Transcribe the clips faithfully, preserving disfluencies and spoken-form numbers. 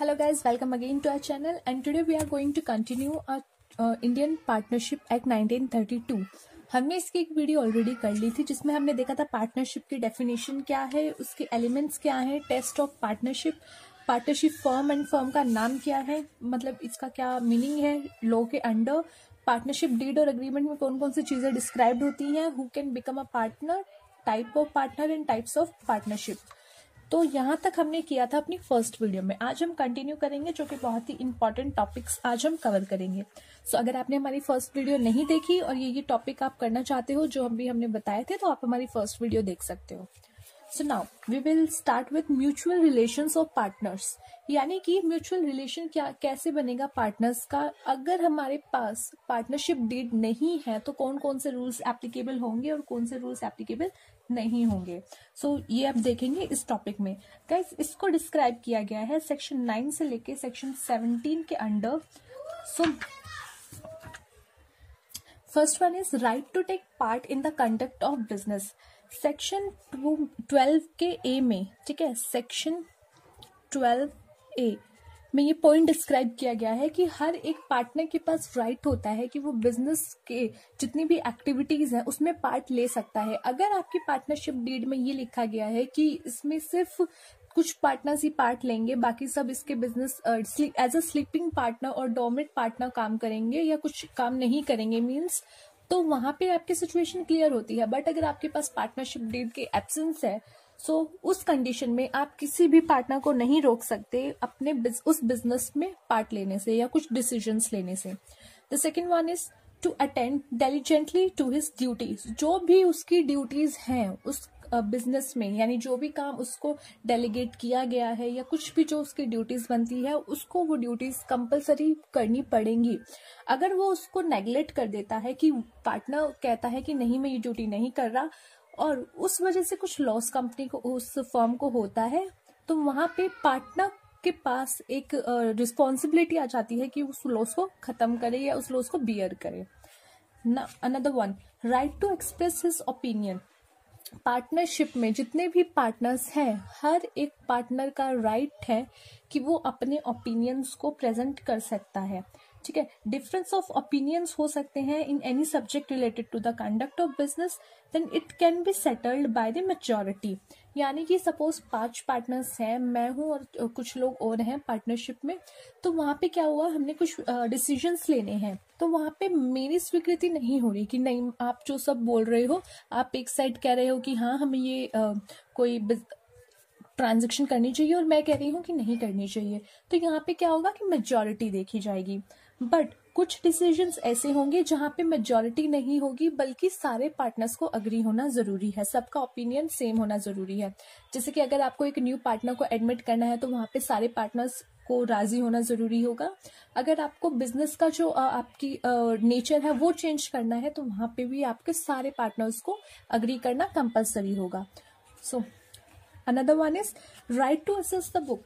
Hello guys, welcome again to our channel and today we are going to continue our uh, Indian Partnership Act nineteen thirty two. हमने इसकी एक video already कर ली थी जिसमें हमने देखा था पार्टनरशिप की डेफिनेशन क्या है, उसके एलिमेंट्स क्या है, test of partnership, partnership firm and firm का नाम क्या है, मतलब इसका क्या मीनिंग है लॉ के अंडर, पार्टनरशिप डीड और एग्रीमेंट में कौन कौन सी चीजें डिस्क्राइब्ड होती हैं, who can become a partner, type of partner and types of partnership. तो यहाँ तक हमने किया था अपनी फर्स्ट वीडियो में। आज हम कंटिन्यू करेंगे जो कि बहुत ही इंपॉर्टेंट टॉपिक्स आज हम कवर करेंगे। सो so, अगर आपने हमारी फर्स्ट वीडियो नहीं देखी और ये ये टॉपिक आप करना चाहते हो जो हम भी हमने बताए थे, तो आप हमारी फर्स्ट वीडियो देख सकते हो। So now we will start with mutual relations of partners, यानी कि म्यूचुअल रिलेशन क्या कैसे बनेगा पार्टनर्स का। अगर हमारे पास पार्टनरशिप डीड नहीं है तो कौन कौन से रूल्स एप्लीकेबल होंगे और कौन से रूल्स एप्लीकेबल नहीं होंगे। सो so, ये आप देखेंगे इस टॉपिक में। गाइस, इसको डिस्क्राइब किया गया है सेक्शन नाइन से लेके सेक्शन सेवनटीन के under. So first one is right to take part in the conduct of business. Section twelve के ए में, ठीक है, सेक्शन ट्वेल्व ए में ये पॉइंट डिस्क्राइब किया गया है कि हर एक पार्टनर के पास राइट होता है कि वो बिजनेस के जितनी भी एक्टिविटीज हैं उसमें पार्ट ले सकता है। अगर आपकी पार्टनरशिप डीड में ये लिखा गया है कि इसमें सिर्फ कुछ पार्टनर्स ही पार्ट लेंगे, बाकी सब इसके business as a sleeping partner और डोमिनेंट पार्टनर काम करेंगे या कुछ काम नहीं करेंगे मीन्स, तो वहां पे आपकी सिचुएशन क्लियर होती है। बट अगर आपके पास पार्टनरशिप डीड के एब्सेंस है, सो so, उस कंडीशन में आप किसी भी पार्टनर को नहीं रोक सकते अपने बिज, उस बिजनेस में पार्ट लेने से या कुछ डिसीजंस लेने से। The second one is to attend diligently to his duties. जो भी उसकी ड्यूटीज हैं उस बिजनेस में, यानी जो भी काम उसको डेलीगेट किया गया है या कुछ भी जो उसकी ड्यूटीज बनती है उसको वो ड्यूटीज कंपलसरी करनी पड़ेंगी। अगर वो उसको नेग्लेक्ट कर देता है कि पार्टनर कहता है कि नहीं मैं ये ड्यूटी नहीं कर रहा और उस वजह से कुछ लॉस कंपनी को, उस फर्म को होता है, तो वहां पे पार्टनर के पास एक रिस्पॉन्सिबिलिटी आ जाती है कि उस लॉस को खत्म करे या उस लॉस को बियर करे ना। Another one, right to express his opinion. Partnership में जितने भी पार्टनर्स हैं, हर एक पार्टनर का राइट है कि वो अपने ओपिनियंस को प्रेजेंट कर सकता है, ठीक है। डिफरेंस ऑफ ओपिनियंस हो सकते हैं in any subject related to the conduct of business, then it can be settled by the majority. यानी कि सपोज पांच पार्टनर्स हैं, मैं हूं और कुछ लोग और हैं पार्टनरशिप में, तो वहां पे क्या हुआ, हमने कुछ डिसीजंस लेने हैं, तो वहां पे मेरी स्वीकृति नहीं हो रही कि नहीं आप जो सब बोल रहे हो, आप एक साइड कह रहे हो कि हाँ हमें ये आ, कोई ट्रांजैक्शन करनी चाहिए और मैं कह रही हूँ कि नहीं करनी चाहिए, तो यहाँ पे क्या होगा कि मेजॉरिटी देखी जाएगी। बट कुछ डिसीजंस ऐसे होंगे जहां पे मेजॉरिटी नहीं होगी बल्कि सारे पार्टनर्स को अग्री होना जरूरी है, सबका ओपिनियन सेम होना जरूरी है। जैसे कि अगर आपको एक न्यू पार्टनर को एडमिट करना है तो वहां पे सारे पार्टनर्स को राजी होना जरूरी होगा। अगर आपको बिजनेस का जो आ, आपकी नेचर है वो चेंज करना है तो वहां पे भी आपके सारे पार्टनर्स को अग्री करना कंपल्सरी होगा। सो another one is right to assess the book.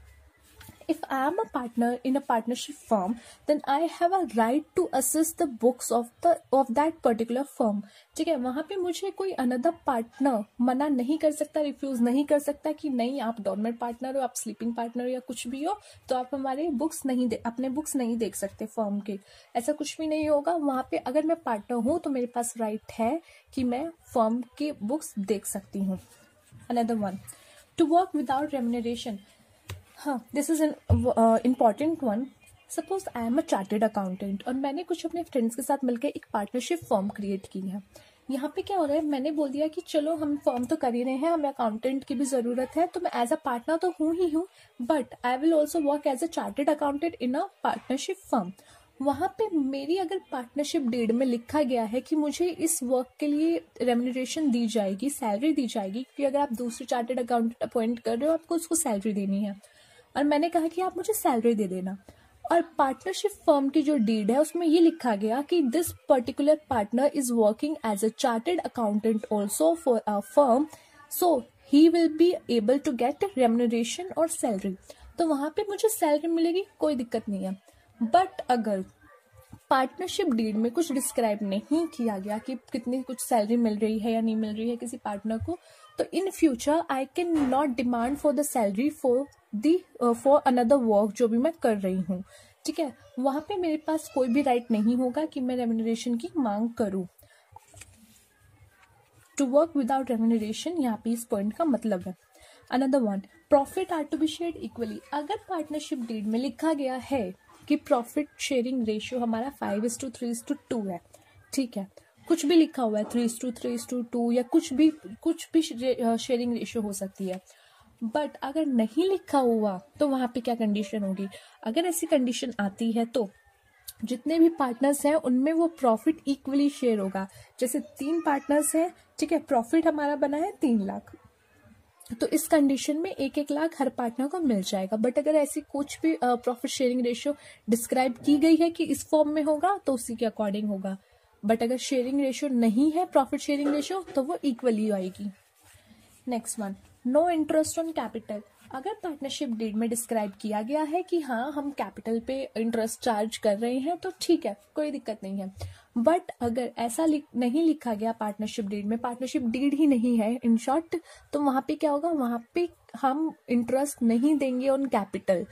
If I am a partner in a partnership firm, then I have a right to assess the books of the of that particular firm. ठीक है, वहां पे मुझे कोई another partner मना नहीं कर सकता, रिफ्यूज नहीं कर सकता कि नहीं आप डोरमेंट पार्टनर हो, आप स्लीपिंग पार्टनर हो या कुछ भी हो, तो आप हमारे बुक्स नहीं दे अपने बुक्स नहीं देख सकते फर्म के। ऐसा कुछ भी नहीं होगा। वहां पे अगर मैं पार्टनर हूं तो मेरे पास राइट है कि मैं फर्म के बुक्स देख सकती हूँ। Another one, to work without remuneration. हाँ, this is an uh, important one. Suppose I am a chartered accountant और मैंने कुछ अपने फ्रेंड्स के साथ मिलकर एक पार्टनरशिप फर्म क्रिएट की है। यहाँ पे क्या हो रहा है, मैंने बोल दिया कि चलो हम फर्म तो कर ही रहे हैं, हमें अकाउंटेंट की भी जरूरत है, तो मैं एज अ पार्टनर तो हूँ ही हूँ, but I will also work as a chartered accountant in a partnership firm. वहां पे मेरी अगर पार्टनरशिप डीड में लिखा गया है कि मुझे इस वर्क के लिए रेम्यूनरेशन दी जाएगी, सैलरी दी जाएगी, क्योंकि अगर आप दूसरे चार्टेड अकाउंटेंट अपॉइंट कर रहे हो आपको उसको सैलरी देनी है, और मैंने कहा कि आप मुझे सैलरी दे देना, और पार्टनरशिप फर्म की जो डीड है उसमें ये लिखा गया कि this particular partner is working as a chartered accountant also for a firm, so he will be able to get remuneration और सैलरी, तो वहां पे मुझे सैलरी मिलेगी, कोई दिक्कत नहीं है। बट अगर पार्टनरशिप डीड में कुछ डिस्क्राइब नहीं किया गया कि कितनी कुछ सैलरी मिल रही है या नहीं मिल रही है किसी पार्टनर को, तो in future I can not demand for the salary for the for another work जो भी मैं कर रही हूँ, ठीक है। वहां पे मेरे पास कोई भी राइट नहीं होगा कि मैं रेम्यूनरेशन की मांग करूँ। टू वर्क विदाउट रेम्यूनरेशन, यहाँ पे इस पॉइंट का मतलब है। Another one, profit are to be shared equally. अगर पार्टनरशिप डीड में लिखा गया है कि प्रॉफिट शेयरिंग रेशियो हमारा five is to three is to two है, ठीक है, कुछ भी लिखा हुआ है three is to three is to two या कुछ भी कुछ भी शेयरिंग रेशियो हो सकती है, बट अगर नहीं लिखा हुआ तो वहां पे क्या कंडीशन होगी? अगर ऐसी कंडीशन आती है तो जितने भी पार्टनर्स हैं उनमें वो प्रॉफिट इक्वली शेयर होगा। जैसे तीन पार्टनर्स हैं, ठीक है, प्रॉफिट हमारा बना है तीन लाख, तो इस कंडीशन में एक एक लाख हर पार्टनर को मिल जाएगा। बट अगर ऐसी कुछ भी प्रॉफिट शेयरिंग रेशियो डिस्क्राइब की गई है कि इस फॉर्म में होगा तो उसी के अकॉर्डिंग होगा, बट अगर शेयरिंग रेशियो नहीं है प्रॉफिट शेयरिंग रेशियो तो वो इक्वली आएगी। Next one, no interest on capital. अगर पार्टनरशिप डीड में डिस्क्राइब किया गया है कि हाँ हम कैपिटल पे इंटरेस्ट चार्ज कर रहे हैं तो ठीक है, कोई दिक्कत नहीं है। बट अगर ऐसा लिख, नहीं लिखा गया पार्टनरशिप डीड में, पार्टनरशिप डीड ही नहीं है इन शॉर्ट, तो वहां पे क्या होगा? वहां पे हम इंटरेस्ट नहीं देंगे on capital.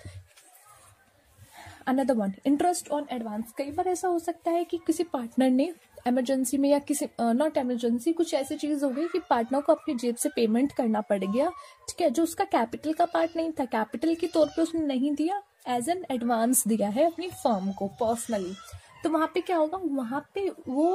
Another one, interest on advance. कई बार ऐसा हो सकता है कि किसी पार्टनर ने इमरजेंसी में या किसी नॉट इमरजेंसी कुछ ऐसी चीज हो गई कि पार्टनर को अपनी जेब से पेमेंट करना पड़ गया, ठीक है, जो उसका कैपिटल का पार्ट नहीं था, कैपिटल के तौर पे उसने नहीं दिया, एज एन एडवांस दिया है अपनी फर्म को पर्सनली। तो वहां पे क्या होगा? वहां पे वो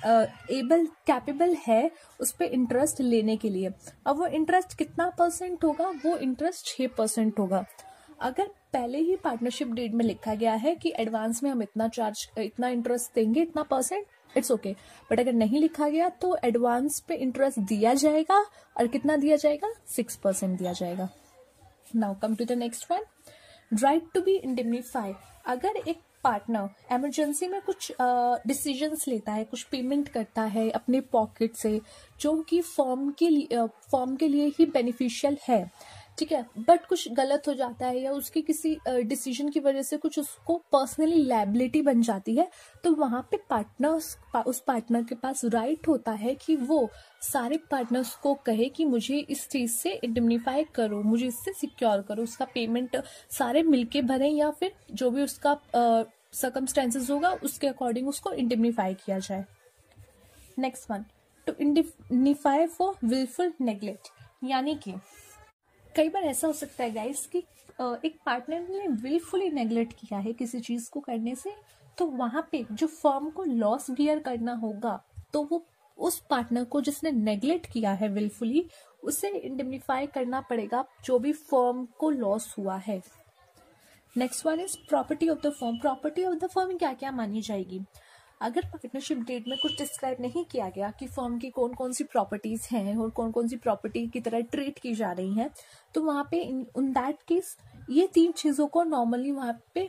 एबल कैपेबल है उस पर इंटरेस्ट लेने के लिए। अब वो इंटरेस्ट कितना परसेंट होगा? वो इंटरेस्ट छह परसेंट होगा। अगर पहले ही पार्टनरशिप डीड में लिखा गया है कि एडवांस में हम इतना चार्ज इतना इंटरेस्ट देंगे, इतना परसेंट, इट्स ओके। बट अगर नहीं लिखा गया तो एडवांस पे इंटरेस्ट दिया जाएगा, और कितना दिया जाएगा? सिक्स परसेंट दिया जाएगा। Now come to the next one, right to be indemnify. अगर एक पार्टनर इमरजेंसी में कुछ डिसीजंस लेता है, कुछ पेमेंट करता है अपने पॉकेट से जो कि फर्म के लिए फर्म के लिए ही बेनिफिशियल है, ठीक है, बट कुछ गलत हो जाता है या उसकी किसी डिसीजन की वजह से कुछ उसको पर्सनली लायबिलिटी बन जाती है, तो वहां पे पार्टनर्स उस पार्टनर के पास राइट होता है कि वो सारे पार्टनर्स को कहे कि मुझे इस चीज से इंडेमनीफाई करो, मुझे इससे सिक्योर करो, उसका पेमेंट सारे मिलके भरें या फिर जो भी उसका सर्कमस्टेंसेस होगा उसके अकॉर्डिंग उसको इंडेमनीफाई किया जाए। Next one, to indemnify for wilful neglect. यानी कि कई बार ऐसा हो सकता है गाइस कि एक पार्टनर ने विलफुली नेग्लेक्ट किया है किसी चीज को करने से, तो वहां पे जो फर्म को लॉस बियर करना होगा तो वो उस पार्टनर को जिसने नेग्लेक्ट किया है विलफुली, उसे इंडेमनीफाई करना पड़ेगा जो भी फर्म को लॉस हुआ है। Next one is property of the firm. Property of the firm क्या क्या मानी जाएगी? अगर पार्टनरशिप डेट में कुछ डिस्क्राइब नहीं किया गया कि फर्म की कौन कौन सी प्रॉपर्टीज हैं और कौन कौन सी प्रॉपर्टी की तरह ट्रीट की जा रही हैं, तो वहां पे इन दैट केस ये तीन चीजों को नॉर्मली वहां पे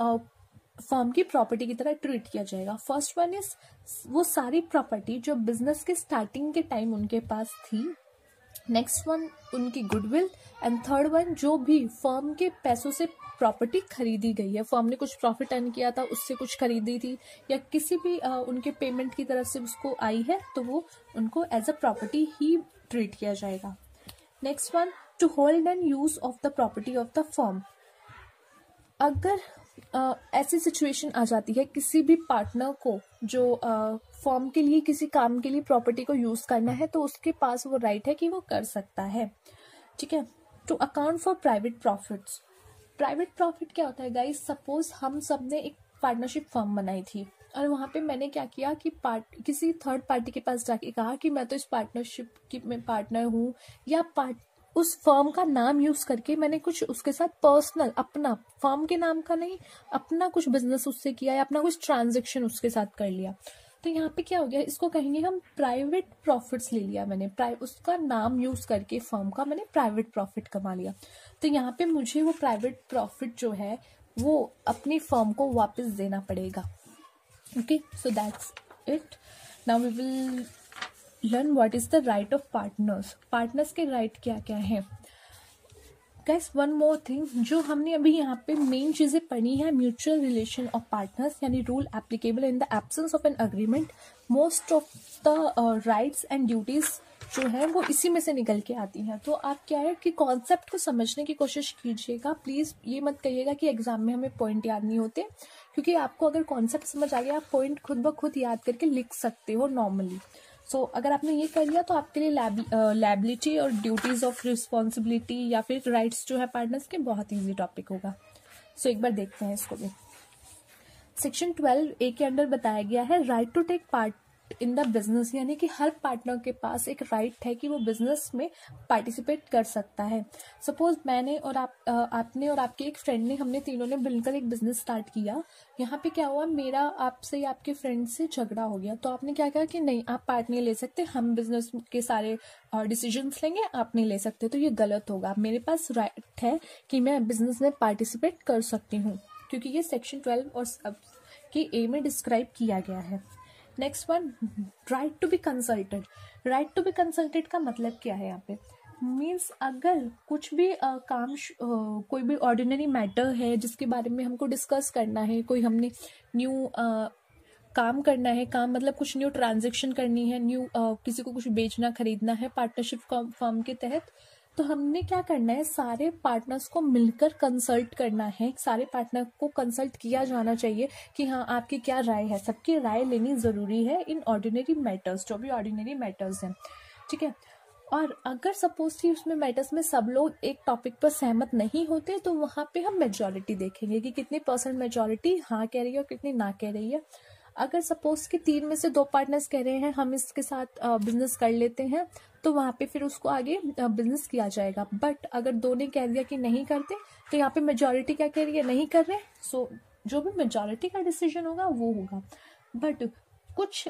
फर्म की प्रॉपर्टी की तरह ट्रीट किया जाएगा। फर्स्ट वन इज वो सारी प्रॉपर्टी जो बिजनेस के स्टार्टिंग के टाइम उनके पास थी। नेक्स्ट वन उनकी गुडविल, एंड थर्ड वन जो भी फर्म के पैसों से प्रॉपर्टी खरीदी गई है, फर्म ने कुछ प्रॉफिट अर्न किया था उससे कुछ खरीदी थी या किसी भी आ, उनके पेमेंट की तरफ से उसको आई है तो वो उनको एज अ प्रॉपर्टी ही ट्रीट किया जाएगा। Next one, to hold and use of the property of the firm. अगर आ, ऐसी सिचुएशन आ जाती है किसी भी पार्टनर को जो आ, फर्म के लिए किसी काम के लिए प्रॉपर्टी को यूज करना है तो उसके पास वो राइट है कि वो कर सकता है, ठीक है। To account for private profits. Private profit क्या होता है गाइस? सपोज हम सब ने एक पार्टनरशिप फर्म बनाई थी और वहां पे मैंने क्या किया कि पार्ट किसी थर्ड पार्टी के पास जाके कहा कि मैं तो इस पार्टनरशिप की में पार्टनर हूँ, या पार्ट उस फर्म का नाम यूज करके मैंने कुछ उसके साथ पर्सनल अपना फर्म के नाम का नहीं अपना कुछ बिजनेस उससे किया या अपना कुछ ट्रांजेक्शन उसके साथ कर लिया, तो यहाँ पे क्या हो गया? इसको कहेंगे हम प्राइवेट प्रॉफिट्स ले लिया मैंने, उसका नाम यूज करके फर्म का मैंने प्राइवेट प्रॉफिट कमा लिया। तो यहाँ पे मुझे वो प्राइवेट प्रॉफिट जो है वो अपनी फर्म को वापस देना पड़ेगा। Okay, so that's it. Now we will learn what is the right of partners. Partners के राइट क्या क्या है गाइस? वन मोर थिंग, जो हमने अभी यहाँ पे मेन चीजें पढ़ी है, म्यूचुअल रिलेशन ऑफ पार्टनर्स यानी rule applicable in the absence of an agreement. Most of the rights and duties जो है वो इसी में से निकल के आती हैं। तो आप क्या है कि कॉन्सेप्ट को समझने की कोशिश कीजिएगा। प्लीज़ ये मत कहिएगा कि एग्जाम में हमें पॉइंट याद नहीं होते, क्योंकि आपको अगर कॉन्सेप्ट समझ आ गया आप पॉइंट खुद ब खुद याद करके लिख सकते हो नॉर्मली। सो so, अगर आपने ये कर लिया तो आपके लिए लायबिलिटी और ड्यूटीज ऑफ रिस्पॉन्सिबिलिटी या फिर राइट्स जो है पार्टनर्स के बहुत ईजी टॉपिक होगा। सो so, एक बार देखते हैं इसको भी। सेक्शन ट्वेल्व ए के अंडर बताया गया है right to take part in the business, यानी कि हर पार्टनर के पास एक राइट है कि वो बिजनेस में पार्टिसिपेट कर सकता है। सपोज मैंने और आप आपने और आपके एक फ्रेंड ने, हमने तीनों ने मिलकर एक बिजनेस स्टार्ट किया। यहाँ पे क्या हुआ, मेरा आपसे या आपके फ्रेंड से झगड़ा हो गया, तो आपने क्या कहा कि नहीं आप पार्ट नहीं ले सकते, हम बिजनेस के सारे डिसीजंस लेंगे, आप नहीं ले सकते। तो ये गलत होगा। मेरे पास राइट है कि मैं बिजनेस में पार्टिसिपेट कर सकती हूँ, क्योंकि ये सेक्शन ट्वेल्व और सब के ए में डिस्क्राइब किया गया है। Next one, right to be consulted. Right to be consulted का मतलब क्या है यहाँ पे, मीन्स अगर कुछ भी uh, काम uh, कोई भी ऑर्डिनरी मैटर है जिसके बारे में हमको डिस्कस करना है, कोई हमने न्यू uh, काम करना है, काम मतलब कुछ न्यू ट्रांजेक्शन करनी है, न्यू uh, किसी को कुछ बेचना खरीदना है पार्टनरशिप फर्म के तहत, तो हमने क्या करना है, सारे पार्टनर्स को मिलकर कंसल्ट करना है। सारे पार्टनर को कंसल्ट किया जाना चाहिए कि हाँ आपकी क्या राय है, सबकी राय लेनी ज़रूरी है इन ऑर्डिनरी मैटर्स, जो भी ऑर्डिनरी मैटर्स हैं, ठीक है। और अगर सपोज कि उसमें मैटर्स में सब लोग एक टॉपिक पर सहमत नहीं होते, तो वहाँ पे हम मेजॉरिटी देखेंगे कि कितनी परसेंट मेजॉरिटी हाँ कह रही है और कितनी ना कह रही है। अगर सपोज कि तीन में से दो पार्टनर्स कह रहे हैं हम इसके साथ बिजनेस कर लेते हैं, तो वहाँ पे फिर उसको आगे बिजनेस किया जाएगा। बट अगर दो ने कह दिया कि नहीं करते, तो यहाँ पे मेजॉरिटी क्या कह रही है, नहीं कर रहे। सो जो भी मेजॉरिटी का डिसीजन होगा वो होगा। बट कुछ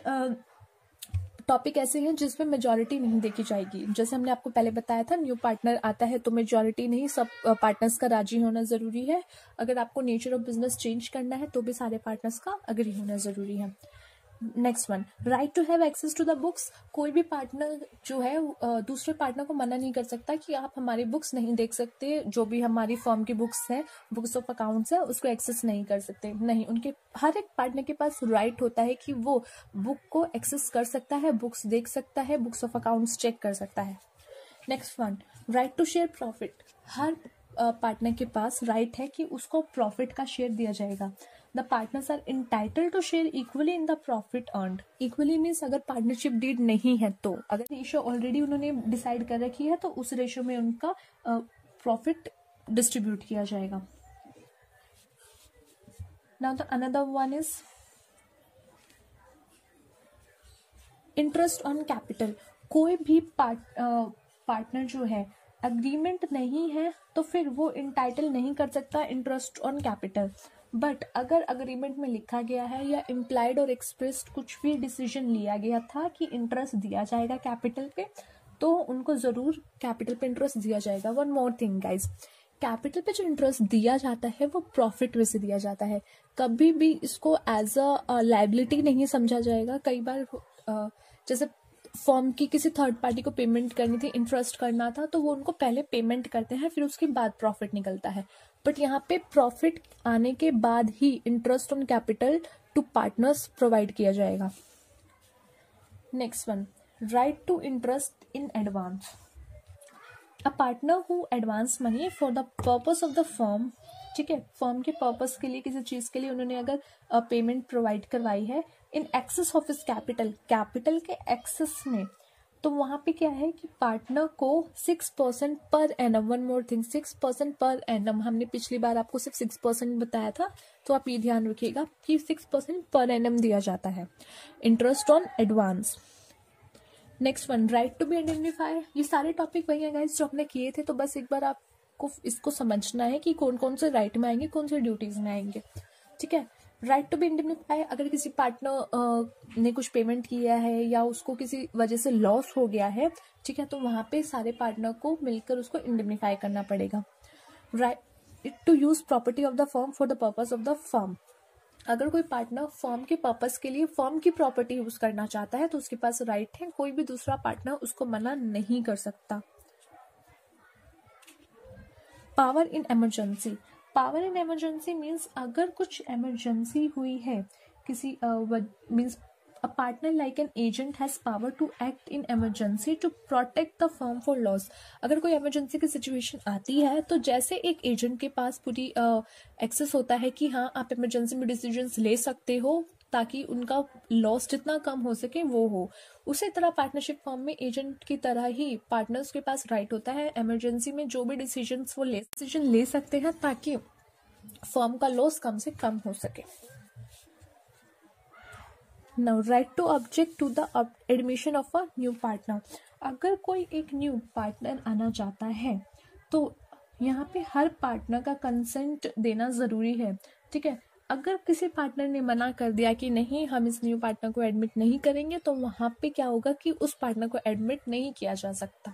टॉपिक ऐसे हैं जिसमें मेजॉरिटी नहीं देखी जाएगी। जैसे हमने आपको पहले बताया था, न्यू पार्टनर आता है तो मेजॉरिटी नहीं, सब पार्टनर्स का राजी होना जरूरी है। अगर आपको नेचर ऑफ बिजनेस चेंज करना है तो भी सारे पार्टनर्स का अग्री होना जरूरी है। Next one, right to have access to the books. कोई भी पार्टनर जो है दूसरे पार्टनर को मना नहीं कर सकता कि आप हमारी बुक्स नहीं देख सकते, जो भी हमारी फर्म की बुक्स है, बुक्स ऑफ अकाउंट्स है, उसको एक्सेस नहीं कर सकते। नहीं, उनके हर एक पार्टनर के पास राइट होता है कि वो बुक को एक्सेस कर सकता है, बुक्स देख सकता है, बुक्स ऑफ अकाउंट्स चेक कर सकता है। Next one, right to share profit. हर पार्टनर uh, के पास राइट है कि उसको प्रॉफिट का शेयर दिया जाएगा। The partners are entitled to share equally in the profit earned. Equally means अगर पार्टनरशिप डीड नहीं है, तो अगर रेशियो ऑलरेडी उन्होंने डिसाइड कर रखी है तो उस रेशियो में उनका प्रॉफिट uh, डिस्ट्रीब्यूट किया जाएगा। Now the another one is interest on capital. कोई भी पार्ट पार्टनर uh, जो है अग्रीमेंट नहीं है तो फिर वो इंटाइटल नहीं कर सकता इंटरेस्ट ऑन कैपिटल। बट अगर अग्रीमेंट में लिखा गया है या इम्प्लाइड और एक्सप्रेस्ड कुछ भी डिसीजन लिया गया था कि इंटरेस्ट दिया जाएगा कैपिटल पे, तो उनको जरूर कैपिटल पे इंटरेस्ट दिया जाएगा। One more thing guys, capital पे जो इंटरेस्ट दिया जाता है वो प्रॉफिट में से दिया जाता है, कभी भी इसको एज अ लायबिलिटी नहीं समझा जाएगा। कई बार uh, जैसे फॉर्म की किसी थर्ड पार्टी को पेमेंट करनी थी, इंटरेस्ट करना था, तो वो उनको पहले पेमेंट करते हैं, फिर उसके बाद प्रॉफिट निकलता है। बट यहाँ पे प्रॉफिट आने के बाद ही interest on capital to partners provide किया जाएगा। Next one, right to interest in advance. A partner who advance money for the purpose of the firm, ठीक है, फर्म के पर्पस के लिए, किसी चीज के लिए उन्होंने अगर पेमेंट प्रोवाइड करवाई है in excess of his capital, capital के एक्सेस में, तो वहां पे क्या है कि पार्टनर को six percent per annum, one more thing, six percent per annum, हमने पिछली बार आपको सिर्फ सिक्स परसेंट बताया था, तो आप ये ध्यान रखिएगा कि सिक्स परसेंट पर एनम दिया जाता है interest on advance. Next one, right to be identify. ये सारे टॉपिक वही है गाइस जो हमने किए थे, तो बस एक बार आपको इसको समझना है कि कौन कौन से राइट में आएंगे, कौन से ड्यूटीज में आएंगे, ठीक है। राइट टू बी इंडेमनिफाई, अगर किसी पार्टनर ने कुछ पेमेंट किया है या उसको किसी वजह से लॉस हो गया है, ठीक है, तो वहां पे सारे पार्टनर को मिलकर उसको इंडेमनिफाई करना पड़ेगा। Right to use property of the firm for the purpose of the firm. अगर कोई पार्टनर फर्म के पर्पस के लिए फर्म की प्रॉपर्टी यूज करना चाहता है तो उसके पास राइट है, कोई भी दूसरा पार्टनर उसको मना नहीं कर सकता। Power in emergency. Power in emergency means अगर कुछ इमरजेंसी हुई है, किसी means A partner like an agent has power to act in emergency to protect the firm for loss. अगर कोई इमरजेंसी की सिचुएशन आती है तो जैसे एक एजेंट के पास पूरी एक्सेस uh, होता है कि हाँ आप इमरजेंसी में डिसीजंस ले सकते हो ताकि उनका लॉस जितना कम हो सके वो हो, उसी तरह पार्टनरशिप फर्म में एजेंट की तरह ही पार्टनर्स के पास राइट होता है इमरजेंसी में जो भी डिसीजंस वो ले डिसीजन ले सकते हैं ताकि फर्म का लॉस कम से कम हो सके. Now right to object to the admission of a new partner. अगर कोई एक न्यू पार्टनर आना चाहता है तो यहाँ पे हर पार्टनर का कंसेंट देना ज़रूरी है. ठीक है, अगर किसी पार्टनर ने मना कर दिया कि नहीं हम इस न्यू पार्टनर को एडमिट नहीं करेंगे तो वहाँ पे क्या होगा कि उस पार्टनर को एडमिट नहीं किया जा सकता.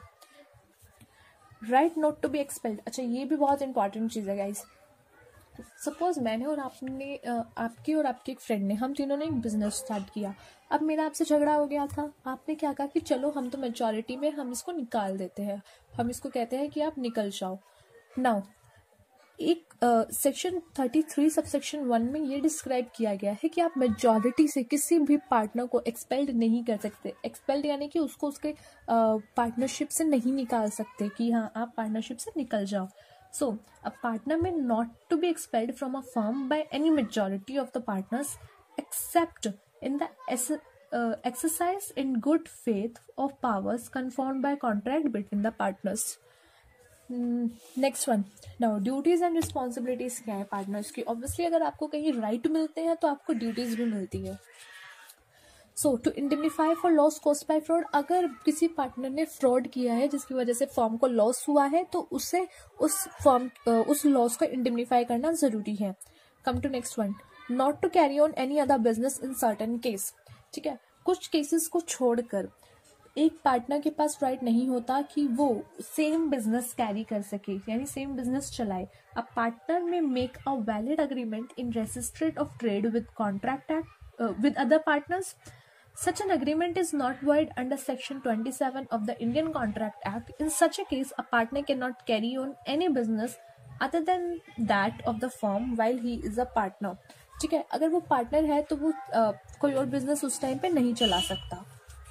Right not to be expelled. अच्छा, ये भी बहुत इंपॉर्टेंट चीज़ है गाइस. सपोज मैंने और आपने आपकी और आपके एक फ्रेंड ने, हम तीनों ने एक बिजनेस स्टार्ट किया. अब मेरा आपसे झगड़ा हो गया था. आपने क्या कहा कि चलो हम तो मेजॉरिटी में हम इसको निकाल देते हैं, हम इसको कहते हैं कि आप निकल जाओ. नाउ एक section thirty three sub section one में ये डिस्क्राइब किया गया है कि आप मेजॉरिटी से किसी भी पार्टनर को एक्सपेल्ड नहीं कर सकते. एक्सपेल्ड यानी कि उसको उसके पार्टनरशिप uh, से नहीं निकाल सकते कि हाँ आप पार्टनरशिप से निकल जाओ. So, a partner may not to be expelled from a firm by any majority of the partners except in the uh, exercise in good faith of powers conferred by contract between the partners. Mm, next one. Now, duties and responsibilities क्या है partners की? Obviously, अगर आपको कहीं right मिलते हैं तो आपको duties भी मिलती है. So to indemnify for loss caused by fraud. अगर किसी पार्टनर ने फ्रॉड किया है जिसकी वजह से फर्म को लॉस हुआ है तो उसे उस फर्म उस लॉस को इंडेमनिफाई करना जरूरी है. Come to next one. Not to carry on any other business in certain case. ठीक है, कुछ केसेस को छोड़कर एक पार्टनर के पास राइट नहीं होता कि वो सेम बिजनेस कैरी कर सके, यानी सेम बिजनेस चलाए. A partner may make a valid agreement in restraint of trade with contract act with other partners. Such an agreement is not void under Section twenty-seven of the Indian Contract Act. In such a case, a partner cannot carry on any business other than that of the firm while he is a partner. ठीक है, अगर वो partner है तो वो uh, कोई और business उस टाइम पे नहीं चला सकता.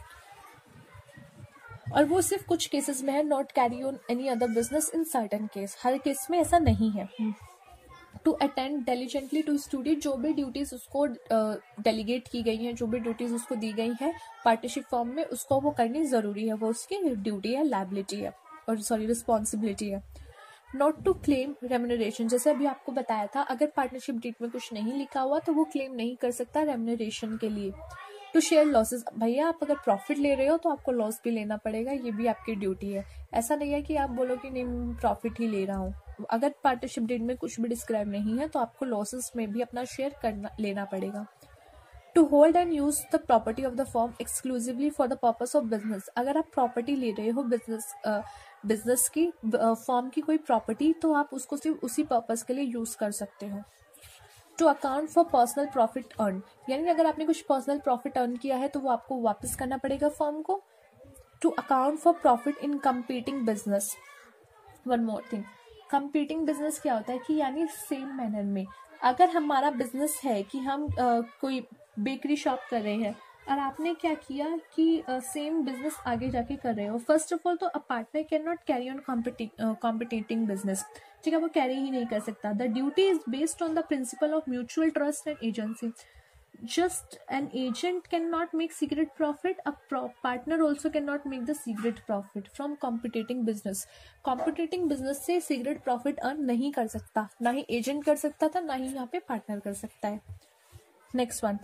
और वो सिर्फ कुछ केसेस में है, not carry on any other business in certain case. हर केस में ऐसा नहीं है. To attend diligently to study. जो भी ड्यूटीज उसको डेलीगेट uh, की गई हैं, जो भी ड्यूटीज उसको दी गई हैं पार्टनरशिप फॉर्म में, उसको वो करनी जरूरी है. वो उसकी ड्यूटी है, लायबिलिटी है, और सॉरी रिस्पॉन्सिबिलिटी है. Not to claim remuneration. जैसे अभी आपको बताया था, अगर पार्टनरशिप डीड में कुछ नहीं लिखा हुआ तो वो क्लेम नहीं कर सकता रेम्यूनरेशन के लिए. To share losses. भैया आप अगर प्रॉफिट ले रहे हो तो आपको लॉस भी लेना पड़ेगा, ये भी आपकी ड्यूटी है. ऐसा नहीं है कि आप बोलो कि नहीं प्रॉफिट ही ले रहा हूँ. अगर पार्टनरशिप डीड में कुछ भी डिस्क्राइब नहीं है तो आपको लॉसेस में भी अपना शेयर करना लेना पड़ेगा. To hold and use the property of the firm exclusively for the purpose of business. अगर आप प्रॉपर्टी ले रहे हो बिजनेस बिजनेस की फर्म की कोई प्रॉपर्टी, तो आप उसको सिर्फ उसी पर्पस के लिए यूज कर सकते हो. To account for personal profit earn. यानी अगर आपने कुछ पर्सनल प्रॉफिट अर्न किया है तो वो आपको वापस करना पड़ेगा फर्म को. To account for profit in competing business. One more thing, competing business क्या होता है कि यानी सेम मैनर में अगर हमारा बिजनेस है कि हम uh, कोई बेकरी शॉप कर रहे हैं और आपने क्या किया कि सेम बिजनेस आगे जाके कर रहे हो. फर्स्ट ऑफ ऑल तो a partner can not carry on competing business. ठीक है, वो कैरी ही नहीं कर सकता. The duty is based on the principle of mutual trust and agency. Just an agent cannot make secret profit. A pro- partner also cannot make the secret profit from competing business. Competing business से secret profit earn नहीं कर सकता, ना ही agent कर सकता था, ना ही यहाँ पे partner कर सकता है. Next one.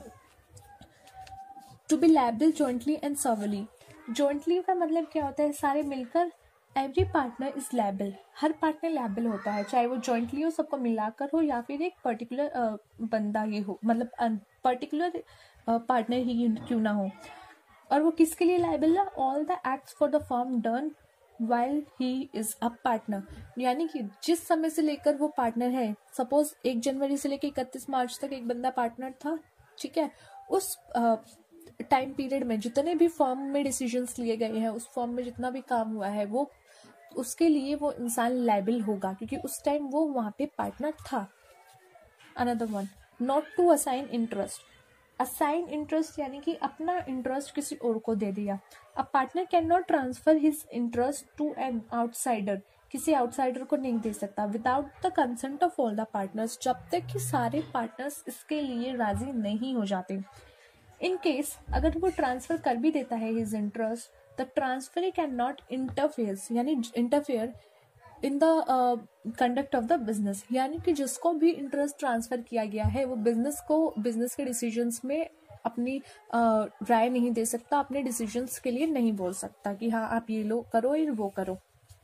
To be liable jointly and severally. Jointly का मतलब क्या होता है? सारे मिलकर. Every partner is liable. हर पार्टनर लायबल होता है, चाहे वो जॉइंटली हो, सबको मिलाकर हो, या फिर एक पर्टिकुलर बंदा ही हो, मतलब पर्टिकुलर पार्टनर ही क्यों ना हो. और वो किसके लिए लायबल है? All the acts for the firm done while he is a partner. यानी कि जिस समय से लेकर वो पार्टनर है, सपोज एक जनवरी से लेकर इकतीस मार्च तक एक बंदा पार्टनर था, ठीक है, उस टाइम uh, पीरियड में जितने भी फर्म में डिसीजंस लिए गए हैं, उस फर्म में जितना भी काम हुआ है, वो उसके लिए वो इंसान लायबल होगा क्योंकि उस टाइम वो वहां पे पार्टनर था. Another one, not to assign interest. Assign interest यानी कि अपना इंटरेस्ट किसी और को दे दिया। A partner can not transfer his interest to an outsider, किसी आउटसाइडर को नहीं दे सकता without the consent of all the partners, जब तक कि सारे पार्टनर्स इसके लिए राजी नहीं हो जाते। इन केस अगर वो ट्रांसफर कर भी देता है his interest, the transfer can not interfere यानी interfere in the conduct of the business, यानी कि जिसको भी इंटरेस्ट ट्रांसफर किया गया है वो बिजनेस को बिजनेस के डिसीजंस में अपनी uh, राय नहीं दे सकता, अपने डिसीजंस के लिए नहीं बोल सकता कि हाँ आप ये लो करो या वो करो।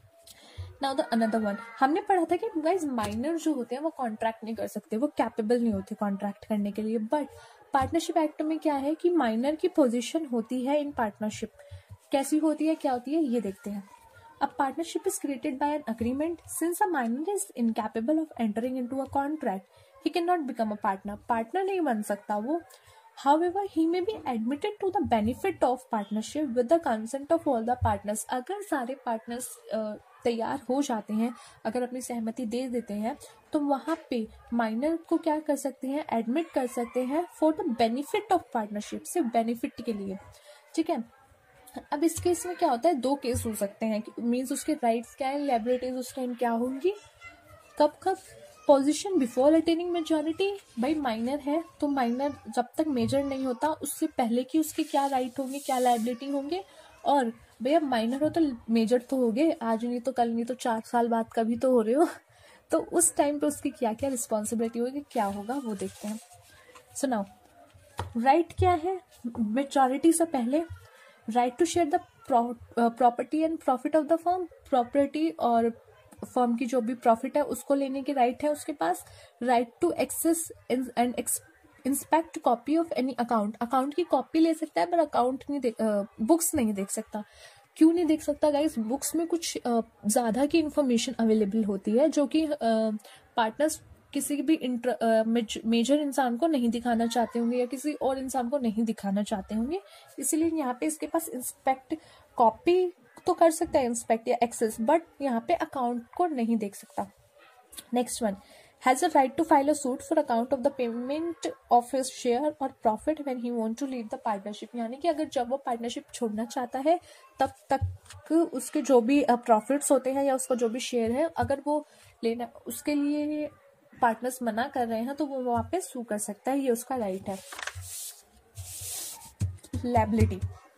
नाउ द अनदर वन, हमने पढ़ा था कि गाइस माइनर जो होते हैं वो कॉन्ट्रैक्ट नहीं कर सकते, वो कैपेबल नहीं होते कॉन्ट्रैक्ट करने के लिए। बट पार्टनरशिप एक्ट में क्या है कि माइनर की पोजीशन होती है इन पार्टनरशिप। कैसी होती है, क्या होती है, ये देखते हैं। A partnership is created by an agreement. Since a minor is incapable of entering into a contract, he cannot become a partner. Partner नहीं बन सकता वो। However, he may be admitted to the benefit of partnership with the consent of all the partners. अगर सारे partners uh, तैयार हो जाते हैं, अगर अपनी सहमति दे देते हैं, तो वहाँ पे माइनर को क्या कर सकते हैं, एडमिट कर सकते हैं for the benefit of partnership, सिर्फ बेनिफिट के लिए। ठीक है, अब इस केस में क्या होता है, दो केस हो सकते हैं, मींस उसके राइट्स क्या है, लायबिलिटीज उसके क्या होंगी, कब कब, पोजीशन बिफोर अटेनिंग मेजॉरिटी, भाई माइनर है तो माइनर जब तक मेजर नहीं होता उससे पहले की उसके क्या राइट होंगे, क्या लायबिलिटी होंगे, और भैया माइनर हो तो मेजर तो हो गए, आज नहीं तो कल नहीं तो चार साल बाद कभी तो हो रहे हो, तो उस टाइम पे उसकी क्या क्या रिस्पॉन्सिबिलिटी होगी, क्या होगा वो देखते हैं। सो नाउ राइट क्या है, मेजॉरिटी से पहले right to share the property and profit of the firm, property और फर्म की जो भी प्रॉफिट है उसको लेने की राइट है उसके पास। Right to access and inspect copy of any account, account की कॉपी ले सकता है पर अकाउंट नहीं देख, बुक्स नहीं देख सकता। क्यों नहीं देख सकता गाइस, बुक्स में कुछ uh, ज्यादा की इंफॉर्मेशन अवेलेबल होती है जो कि पार्टनर्स uh, किसी भी इंटर मेज, मेजर इंसान को नहीं दिखाना चाहते होंगे या किसी और इंसान को नहीं दिखाना चाहते होंगे, इसीलिए यहाँ पे इसके पास इंस्पेक्ट कॉपी तो कर सकता है, इंस्पेक्ट या एक्सेस, बट यहाँ पे अकाउंट को नहीं देख सकता। Next one, has a right to file a suit for account of the payment of his share और profit when he want to leave the partnership, यानी कि अगर जब वो पार्टनरशिप छोड़ना चाहता है तब तक उसके जो भी प्रॉफिट्स होते हैं या उसका जो भी शेयर है अगर वो लेना उसके लिए पार्टनर्स मना कर रहे हैं तो वो वहां पे सू कर सकता है, ये उसका राइट है। लायबिलिटी,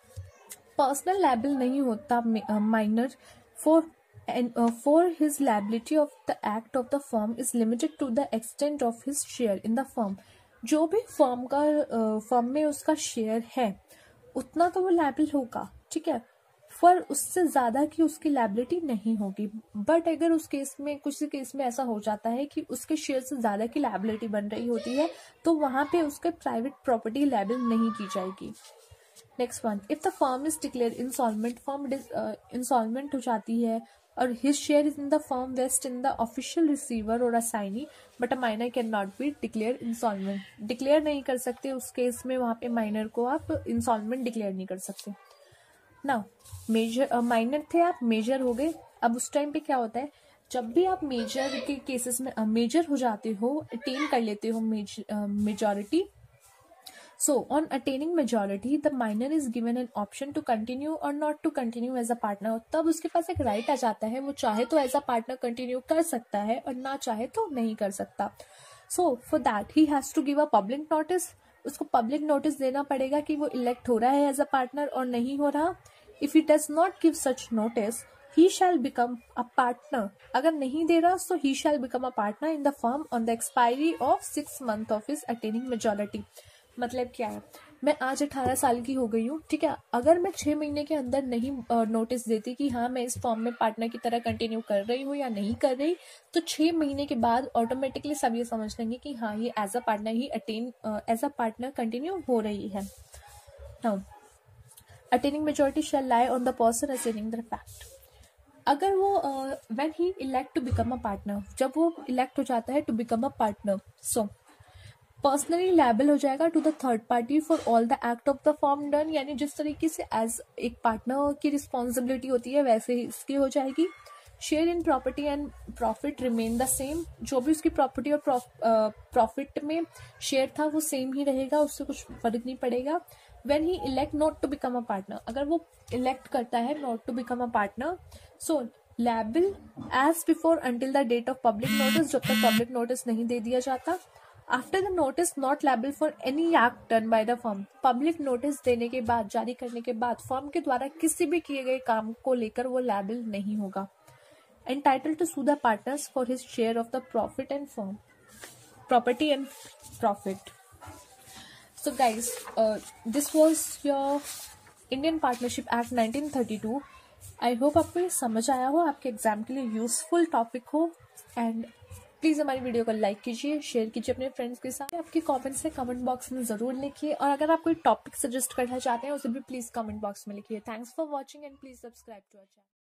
पर्सनल लायबल नहीं होता minor for for his liability of the act of the firm is limited to the extent of his share in the firm, जो भी फर्म का फर्म uh, में उसका शेयर है उतना तो वो लायबल होगा, ठीक है, पर उससे ज्यादा की उसकी लायबिलिटी नहीं होगी। बट अगर उस केस में कुछ केस में ऐसा हो जाता है कि उसके शेयर से ज्यादा की लायबिलिटी बन रही होती है तो वहां पे उसके प्राइवेट प्रॉपर्टी लायबल नहीं की जाएगी। Next one, if the firm is declare insolvent, firm insolvent हो जाती है और his share is in the firm vest in the official receiver और assignee, but a minor can not be declare insolvent, declare नहीं कर सकते उस case में, वहां पे माइनर को आप इंसॉल्वेंट डिक्लेयर नहीं कर सकते। ना मेजर माइनर थे आप, मेजर हो गए। अब उस टाइम पे क्या होता है, जब भी आप मेजर के केसेस में मेजर हो जाते हो, अटेन कर लेते हो majority, so on attaining majority the minor is given an option to continue और not to continue as a partner, तब उसके पास एक राइट आ जाता है, वो चाहे तो एज अ पार्टनर कंटिन्यू कर सकता है और ना चाहे तो नहीं कर सकता। So for that he has to give a public notice, उसको पब्लिक नोटिस देना पड़ेगा कि वो इलेक्ट हो रहा है एज अ पार्टनर और नहीं हो रहा। If he does not give such notice, he shall become a partner. अगर नहीं दे रहा तो he shall become a partner in the firm on the expiry of six month of his attaining majority. मतलब क्या है, मैं आज अठारह साल की हो गई हूँ, ठीक है, अगर मैं छह महीने के अंदर नहीं नोटिस uh, देती कि हाँ मैं इस फॉर्म में पार्टनर की तरह कंटिन्यू कर रही हूँ या नहीं कर रही, तो छह महीने के बाद ऑटोमेटिकली सब ये समझ लेंगे कि हाँ ये एज अ पार्टनर ही attain as a partner continue हो रही है। Now, attaining majority shall lie on the person asserting the fact. अगर वो uh, when he elect to become a partner, जब वो elect हो जाता है to become a partner, so personally liable हो जाएगा to the third party for all the act of the firm done, यानी जिस तरीके से as एक partner की responsibility होती है वैसे ही इसकी हो जाएगी। Share in property and profit remain the same, जो भी उसकी प्रॉपर्टी और प्रॉफिट में शेयर था वो सेम ही रहेगा, उससे कुछ फर्क नहीं पड़ेगा। When he elect not to become a partner, अगर वो इलेक्ट करता है not to become a partner, so liable as before until the date of public notice, जब तक पब्लिक नोटिस नहीं दे दिया जाता। After the notice not liable for any act done by the firm, public notice देने के बाद, जारी करने के बाद फर्म के द्वारा किसी भी किए गए काम को लेकर वो लायबल नहीं होगा। Entitle to sue the partners for his share of the profit and firm property and profit. So guys, this was your Indian Partnership Act nineteen thirty two. I hope आपको ये समझ आया हो, आपके एग्जाम के लिए यूजफुल टॉपिक हो। And please हमारी वीडियो को लाइक कीजिए, शेयर कीजिए अपने फ्रेंड्स के साथ। आपके कमेंट्स से कमेंट बॉक्स में ज़रूर लिखिए, और अगर आप कोई टॉपिक सजेस्ट करना चाहते हैं उसे भी प्लीज़ कमेंट बॉक्स में लिखिए। Thanks for watching and please subscribe to our channel.